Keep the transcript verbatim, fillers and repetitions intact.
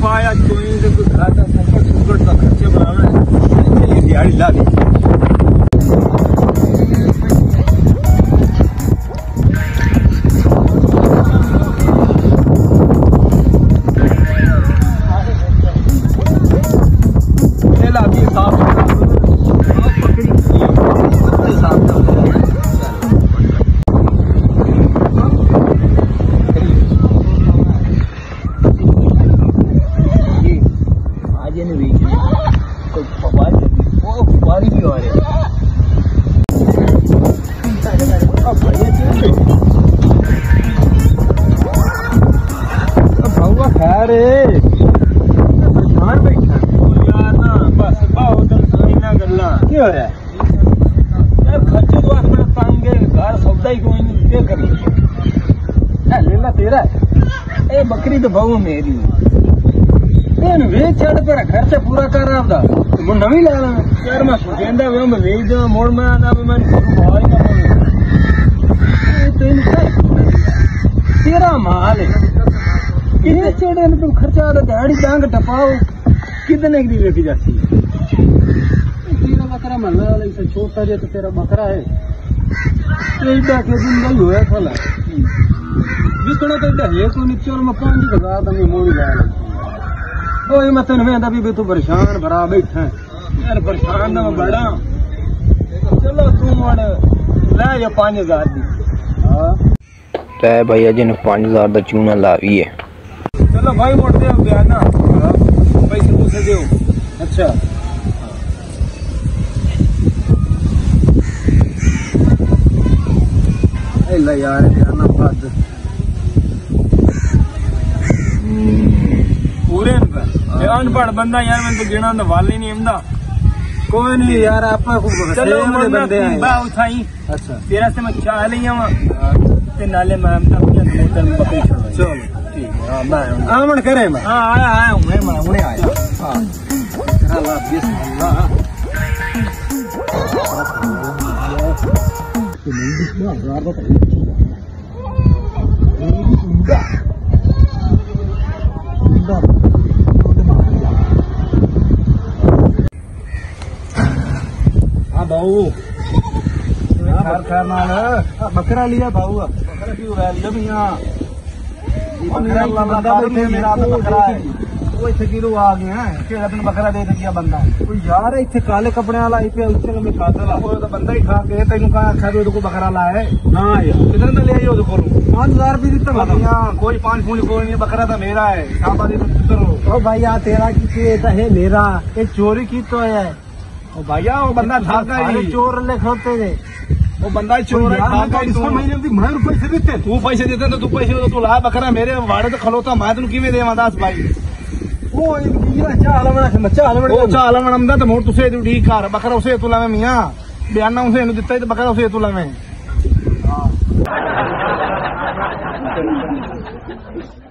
पाया कोई तो कुछ खाता संकट संकट का खर्चे बनाना दिहाड़ी ला दी। बकरी तो बहु मेरी वे चढ़ पर खर्चा पूरा कर रहा था तो नवी ला ला यार मैं सोचेंदा वे मैं वेच दो मोड़ में ना मैं भाई ना तो इनका तेरा माल है कितने चढ़े ने तुम खर्चा तो गाड़ी डांग टपाओ कितने की लेके जाती है तेरा बकरा मरने वाला इसे छोटा जे तो तेरा बकरा है एडा के दिन नहीं होया साला विकड़ा तो एडा है को नीचे में पांच हजार तक मोड़ गया ओए मैं तेन वेंदा भी तू परेशान भरा बैठा यार परेशान ना मैं बड़ा चलो तू मोड़ ले जा पांच हजार दी हां ते भैया जी ने पांच हजार दा चूना लावी है चलो भाई मोड़ दे गया ना पैसे पूछे दो अच्छा ए ले यार जाना बाद पूरे अनपढ़ बंदा यार मैं तो गिना तो वाल ही नहीं आंदा कोई नहीं यार आप चलो बंदे हैं बा उठाई अच्छा तेरा से मैं चाह ले आवा ते नाले मैं आंदा बोतल में बकरी छोड़ चलो ठीक है हां मैं आमन करे मैं हां आया आया हूं मैं मैं हुने आया हां अल्लाह बिस्मिल्लाह तो नहीं दिखना यार तो भाऊ खैर खैर नाल बकरा लिया भाऊ बकरा क्यों रह लिया भैया बकरा बंदा बैठे मेरा तो बकरा है वो इतने किलो आ गए हैं कि अपना बकरा दे दिया बंदा कोई यार इतने काले कपड़े वाला इतने उच्चे में कातल वो तो बंदा ही खा के तेन कहा अच्छा तो को बकरा लाया है ना यार किधर में ले आई वो को पांच हजार भी दिता भैया कोई पांच फूल कोई नहीं बकरा तो मेरा है शाबादी तो किधर ओ भैया तेरा की है मेरा ये चोरी की तो है ओ भैया वो बंदा भागा ही चोर ले खोते थे वो बंदा चोर है भागा इसको महीने में मैं रुपए से देते तू पैसे देते तो तू पैसे तू ला बकरा मेरे वाड़े तो खलोता मैं तू किवे देवा दास भाई ओ ये चाल में चाल में ओ चाल में हमदा तो मोर तुसे ठीक कर बकरा उसे तू लावे मियां बयाना उसे दिता तो बकरा उसे तू लावे हां